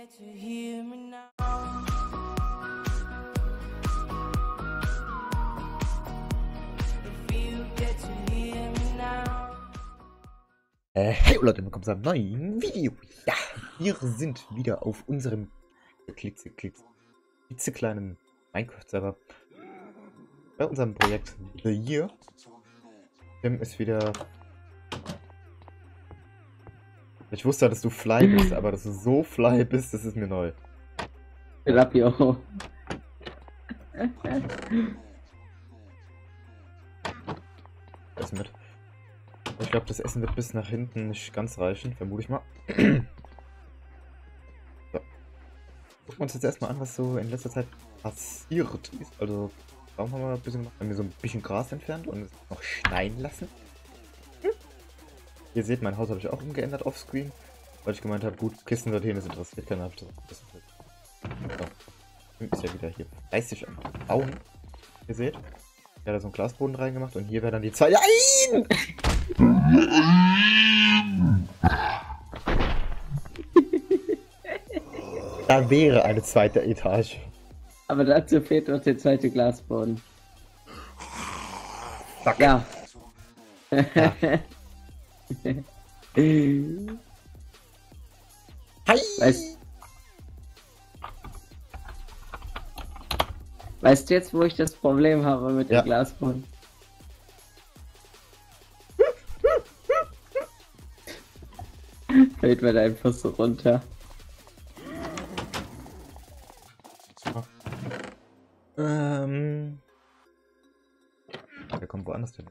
Hey Leute, willkommen zu einem neuen Video. Ja, wir sind wieder auf unserem klitzekleinen Minecraft-Server. Bei unserem Projekt The Year. Tim ist wieder... Ich wusste, dass du Fly bist, aber dass du so Fly bist, das ist mir neu. Rapio. Was mit? Ich glaube, das Essen wird bis nach hinten nicht ganz reichen, vermute ich mal. So. Gucken wir uns jetzt erstmal an, was so in letzter Zeit passiert ist. Also, Baum haben wir ein bisschen gemacht, haben wir so ein bisschen Gras entfernt und es noch schneien lassen. Ihr seht, mein Haus habe ich auch umgeändert offscreen, weil ich gemeint habe, gut, Kisten dorthin, das interessiert keiner. Hab ich das so. Ist ja wieder hier fleißig am Bauen. Ihr seht, er hat da so einen Glasboden reingemacht und hier wäre dann die Zeit. Nein! Da wäre eine zweite Etage. Aber dazu fehlt noch der zweite Glasboden. Fuck. Ja. Hi! Weißt du jetzt, wo ich das Problem habe mit Ja. dem Glasboden? Fällt mir da einfach so runter. Der kommt woanders hin.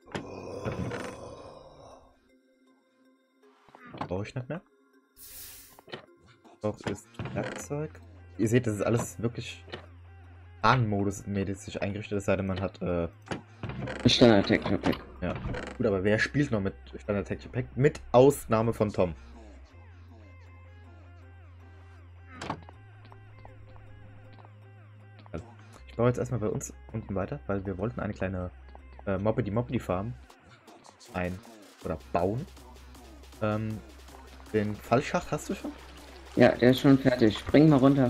Brauche ich nicht mehr. Brauche ist Werkzeug. Ihr seht, das ist alles wirklich Bahnmodus-mäßig eingerichtet, es sei denn, man hat Standard Texture Pack. ja. Gut, aber wer spielt noch mit Standard Texture Pack? Mit Ausnahme von Tom. Also, ich baue jetzt erstmal bei uns unten weiter, weil wir wollten eine kleine Moppity Farm bauen. Den Fallschacht hast du schon? Ja, der ist schon fertig. Spring mal runter.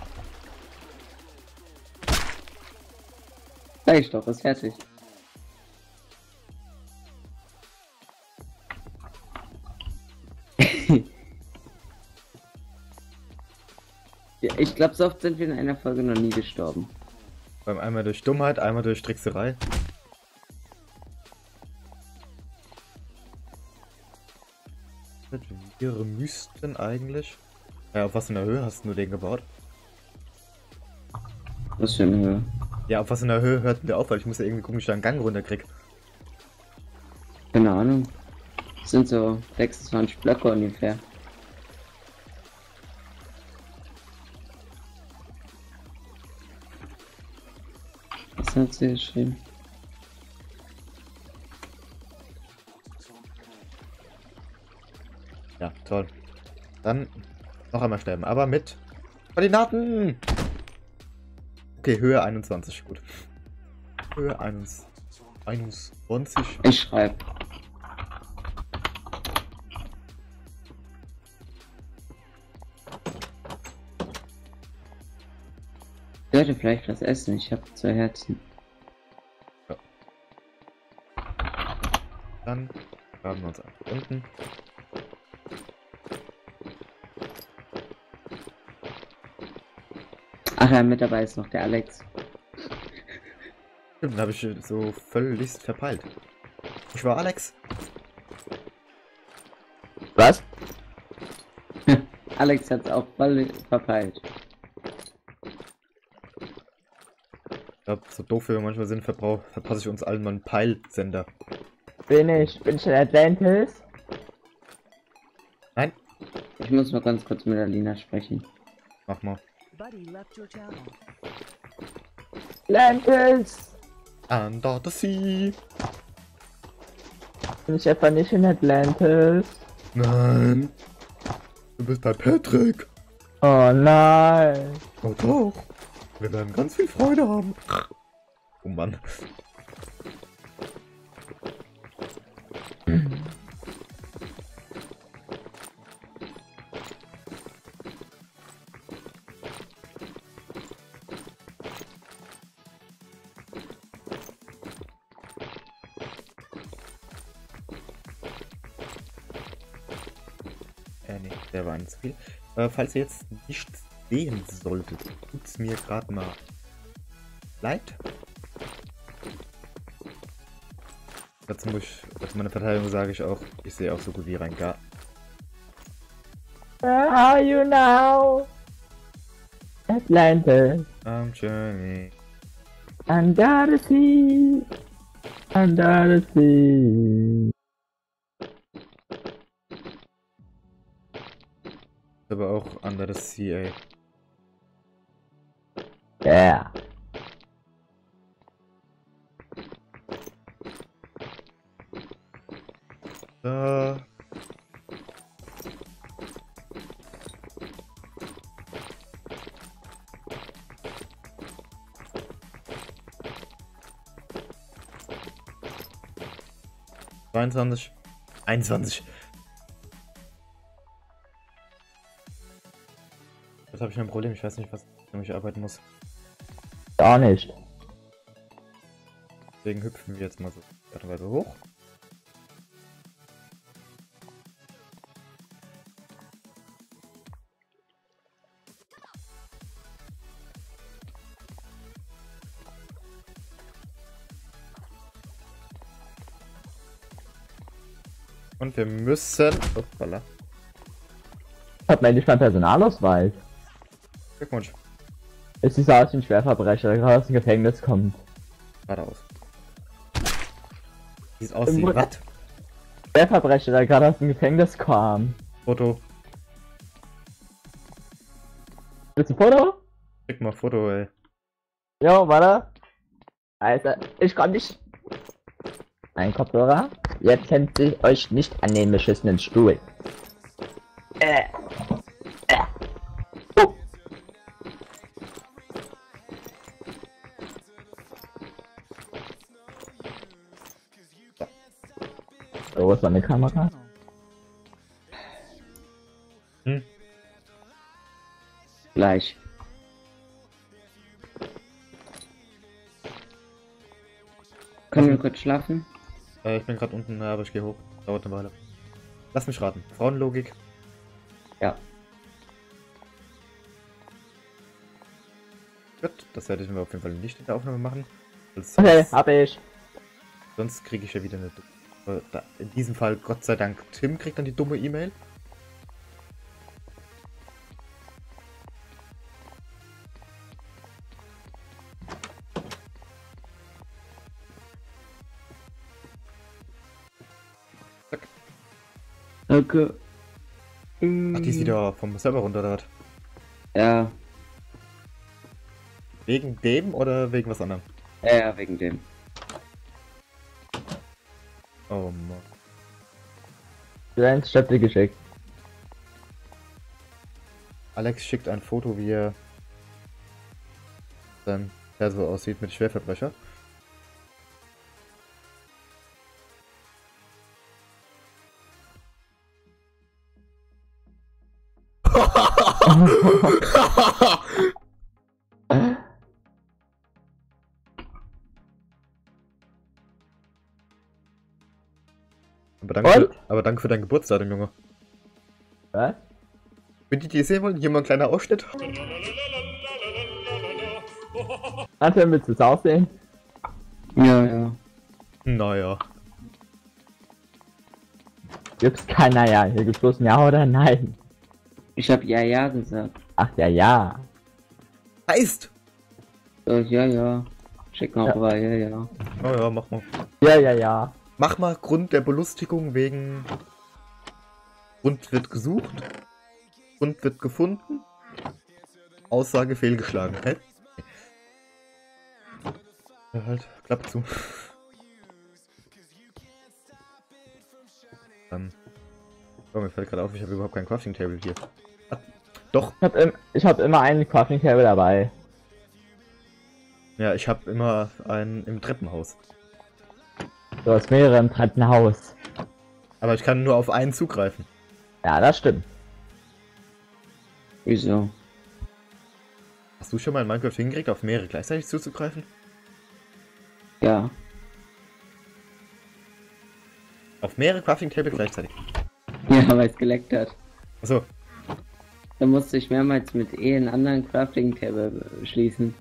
Sag ich doch, ist fertig. Ja, ich glaube, so oft sind wir in einer Folge noch nie gestorben. Beim einmal durch Dummheit, einmal durch Trickserei. Wir müssten eigentlich... Ja, auf was in der Höhe hast du den gebaut? Was für eine Höhe? Ja, auf was in der Höhe hörten wir auf, weil ich muss ja irgendwie gucken, wie ich da einen Gang runterkrieg. Keine Ahnung. Das sind so 26 Blöcke ungefähr. Was hat sie geschrieben? Ja, toll. Dann noch einmal sterben, aber mit Koordinaten! Okay, Höhe 21, gut. Höhe 21. Ich schreibe. Ich sollte vielleicht was essen, ich habe 2 Herzen. Ja. Dann graben wir uns einfach unten. Ach ja, mit dabei ist noch der Alex. Stimmt, habe ich so völlig verpeilt. Ich war Alex. Was? Alex hat's auch voll verpeilt. Ich glaube, so doof wir manchmal sind, verpasse ich uns allen mal einen Peilsender. Bin ich in Atlantis? Nein? Ich muss mal ganz kurz mit Alina sprechen. Mach mal. Atlantis! Under the sea. Bin ich etwa nicht in Atlantis? Nein. Du bist bei Patrick. Oh nein! Oh doch. Wir werden ganz viel Freude haben. Oh Mann. Der war nicht zu viel. Falls ihr jetzt nichts sehen solltet, tut's mir gerade mal leid. Dazu muss ich, zu meiner Verteidigung sage ich auch, ich sehe auch so gut wie rein gar. Where are you now? Atlantis. I'm journey. Under the sea. Under the sea. Aber auch under the sea, ey. Yeah. Da. Einundzwanzig. Jetzt habe ich ein Problem. Ich weiß nicht, was ich arbeiten muss. Gar nicht. Deswegen hüpfen wir jetzt mal so Art und Weise hoch. Und wir müssen... Hoppala. Ich hab endlich meinen Personalausweis. Glückwunsch. Es sieht so aus wie ein Schwerverbrecher, der gerade aus dem Gefängnis kommt. Geradeaus. Sieht aus wie was? Schwerverbrecher, der gerade aus dem Gefängnis kam. Foto. Willst du ein Foto? Schick mal Foto, ey. Jo, warte. Also, ich komm nicht. Ein Kopfhörer. Jetzt kennt sich euch nicht an den beschissenen Stuhl. Oh. So, wo ist meine Kamera? Gleich. Können wir kurz schlafen? Ich bin gerade unten, aber ich gehe hoch. Dauert eine Weile. Lass mich raten. Frauenlogik. Ja. Gut, das werde ich mir auf jeden Fall nicht in der Aufnahme machen. Okay, hab ich. Sonst kriege ich ja wieder eine... In diesem Fall, Gott sei Dank, Tim kriegt dann die dumme E-Mail. Zack. Okay. Ach, die ist wieder vom Server runter, oder was? Ja, Wegen dem oder wegen was anderem? ja, wegen dem. Oh Mann. Du hast Stöpsel geschickt. Alex schickt ein Foto, wie er dann so aussieht mit Schwerverbrecher. Aber danke für dein Geburtsdatum, Junge. Was? Wenn die die sehen wollen, hier mal ein kleiner Ausschnitt. Warte, willst du es aussehen? Ja, ja. Naja. Gibt's kein Ja, hier gibt's bloß ein Ja oder Nein. Ich hab ja, ja gesagt. Ach, ja. Heißt! Ja, ja. Schick mal Ja. rüber, ja, ja. Oh ja, mach mal. Ja. Mach mal Grund der Belustigung wegen... Grund wird gesucht. Grund wird gefunden. Aussage fehlgeschlagen. Hä? Ja, halt, Klappe zu. Oh, mir fällt gerade auf, ich habe überhaupt kein Crafting Table hier. Ah, doch. Ich hab immer einen Crafting Table dabei. Ja, ich habe immer einen im Treppenhaus. Du hast mehrere im Treppenhaus. Aber ich kann nur auf einen zugreifen. Ja, das stimmt. Wieso? Hast du schon mal in Minecraft hingekriegt, auf mehrere gleichzeitig zuzugreifen? Ja. Auf mehrere Crafting Table gleichzeitig. Ja, weil es geleckt hat. Achso, Da musste ich mehrmals mit einen anderen Crafting Table schließen.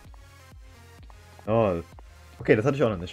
Oh. Okay, das hatte ich auch noch nicht.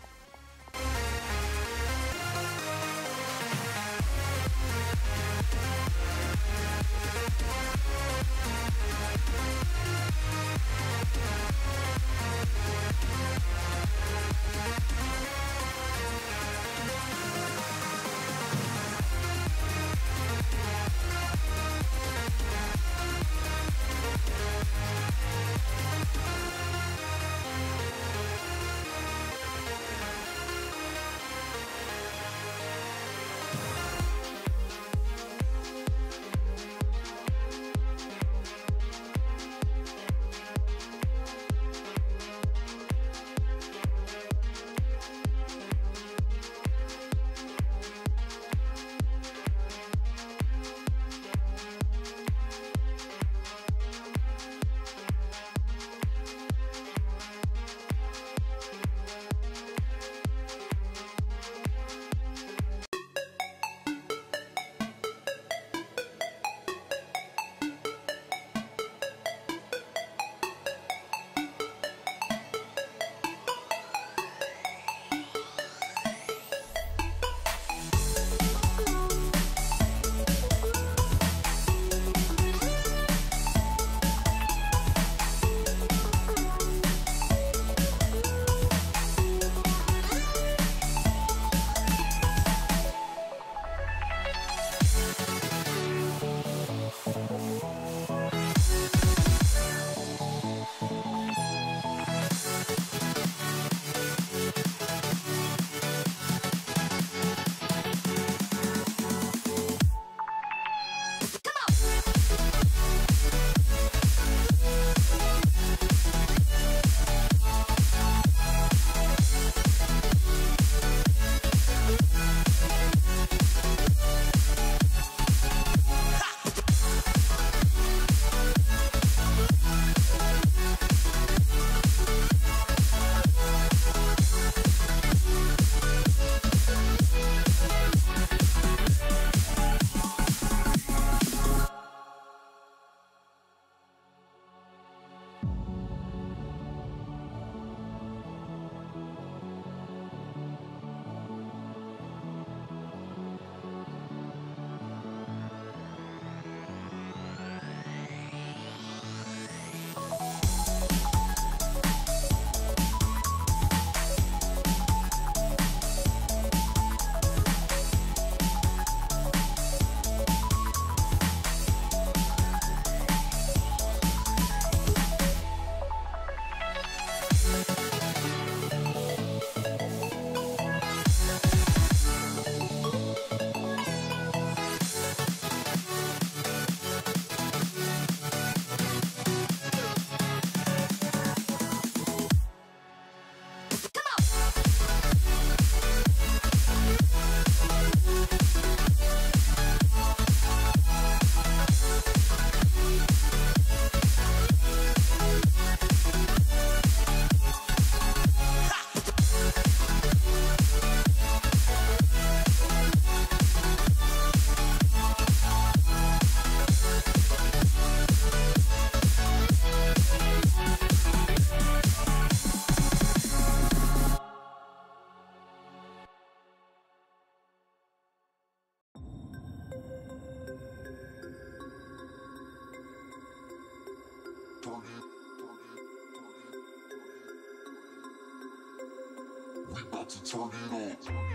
We about to turn it on.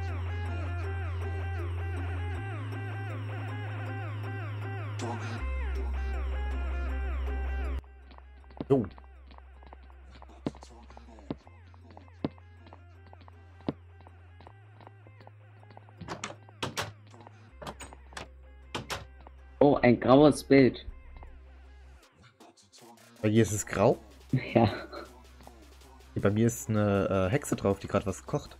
Turn it. Jo. Oh, ein graues Bild. Bei dir ist es grau. Ja. Bei mir ist eine Hexe drauf, die gerade was kocht.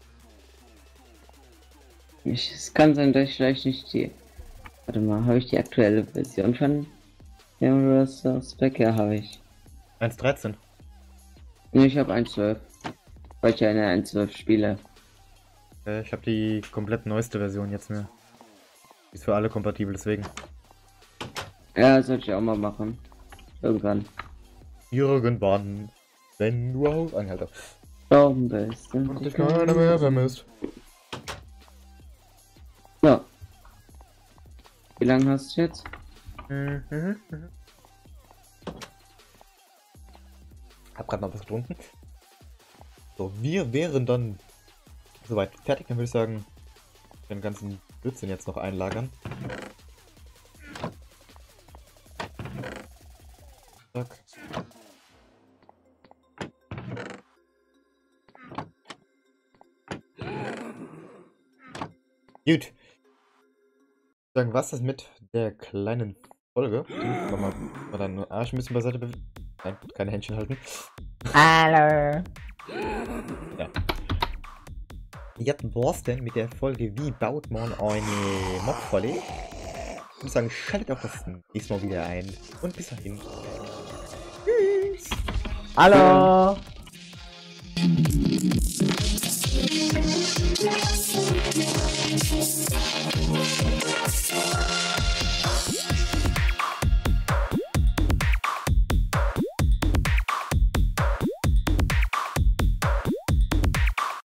Es kann sein, dass ich vielleicht nicht die... Warte mal, habe ich die aktuelle Version von Heroes Spec? Ja, habe ich. 1.13. Nee, ich habe 1.12. Weil ich ja eine 1.12 spiele. Ich habe die komplett neueste Version jetzt mehr. Die ist für alle kompatibel, deswegen. Ja, sollte ich auch mal machen. Irgendwann. Irgendwann, wenn du auf Anhalter Daumen bist. und dich keiner mehr vermisst. So. Wie lange hast du jetzt? Hab grad noch was getrunken. So, wir wären dann soweit fertig. Dann würde ich sagen, den ganzen Blödsinn jetzt noch einlagern. Zack. Gut. Sagen, was ist mit der kleinen Folge? Mal deinen Arsch ein bisschen beiseite bewegen. Nein, keine Händchen halten. Hallo. Ja. Ja, war's denn mit der Folge, wie baut man eine Mobfalle? Ich muss sagen, schaltet auch das nächste Mal wieder ein. Und bis dahin. Tschüss. Hallo.